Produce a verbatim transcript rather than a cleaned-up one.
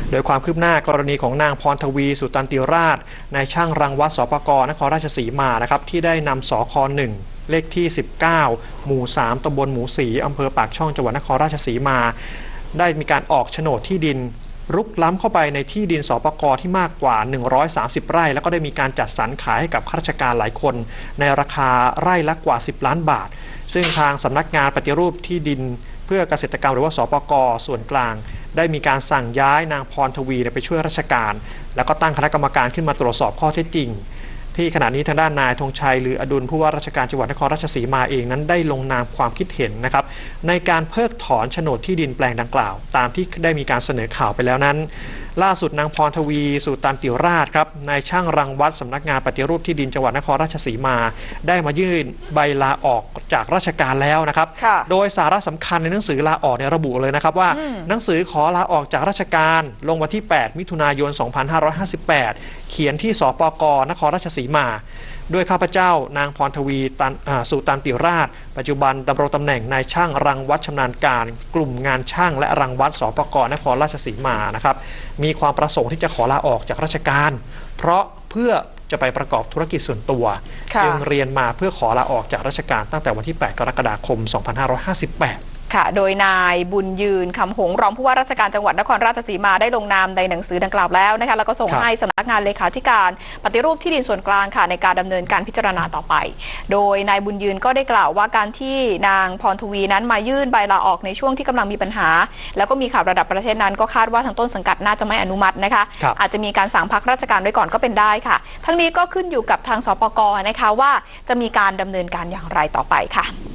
โดยความคืบหน้ากรณีของนางพรทวีสุตันติราชนายช่างรังวัดสปก.นครราชสีมานะครับที่ได้นำสค.หนึ่งเลขที่สิบเก้าหมู่สามตำบลหมูสีอำเภอปากช่องจังหวัดนครราชสีมาได้มีการออกโฉนดที่ดินรุกล้ำเข้าไปในที่ดินสปก.ที่มากกว่าหนึ่งร้อยสามสิบไร่แล้วก็ได้มีการจัดสรรขายให้กับข้าราชการหลายคนในราคาไร่ละกว่าสิบล้านบาทซึ่งทางสำนักงานปฏิรูปที่ดินเพื่อเกษตรกรรมหรือว่าสปก.ส่วนกลางได้มีการสั่งย้ายนางพรทวีไปช่วยราชการแล้วก็ตั้งคณะกรรมการขึ้นมาตรวจสอบข้อเท็จจริงที่ขณะนี้ทางด้านนายธงชัยหรืออดุลผู้ว่าราชการจังหวัดนครราชสีมาเองนั้นได้ลงนามความคิดเห็นนะครับในการเพิกถอนโฉนดที่ดินแปลงดังกล่าวตามที่ได้มีการเสนอข่าวไปแล้วนั้นล่าสุดนางพรทวีสุตันติราชครับนายช่างรังวัดสำนักงานปฏิรูปที่ดินจังหวัดนครราชสีมาได้มายื่นใบลาออกจากราชการแล้วนะครับโดยสาระสำคัญในหนังสือลาออกเนี่ยระบุเลยนะครับว่าหนังสือขอลาออกจากราชการลงวันที่แปดมิถุนายนสองพันห้าร้อยห้าสิบแปดเขียนที่สปก.นครราชสีมาด้วยข้าพเจ้านางพรทวีสุตันติราชปัจจุบันดำรงตำแหน่งนายช่างรังวัดชำนาญการกลุ่มงานช่างและรังวัดสปก.นครราชสีมานะครับมีความประสงค์ที่จะขอลาออกจากราชการเพราะเพื่อจะไปประกอบธุรกิจส่วนตัวจึงเรียนมาเพื่อขอลาออกจากราชการตั้งแต่วันที่แปดกรกฎาคมสองพันห้าร้อยห้าสิบแปดค่ะโดยนายบุญยืนคำหงส์รองผู้ว่าราชการจังหวัดนครราชสีมาได้ลงนามในหนังสือดังกล่าวแล้วนะคะแล้วก็ส่งให้สำนักงานเลขาธิการปฏิรูปที่ดินส่วนกลางค่ะในการดำเนินการพิจารณาต่อไปโดยนายบุญยืนก็ได้กล่าวว่าการที่นางพรทวีนั้นมายื่นใบลาออกในช่วงที่กำลังมีปัญหาแล้วก็มีข่าวระดับประเทศนั้นก็คาดว่าทางต้นสังกัดน่าจะไม่อนุมัตินะคะอาจจะมีการสั่งพักราชการไว้ก่อนก็เป็นได้ค่ะทั้งนี้ก็ขึ้นอยู่กับทางสปก.นะคะว่าจะมีการดำเนินการอย่างไรต่อไปค่ะ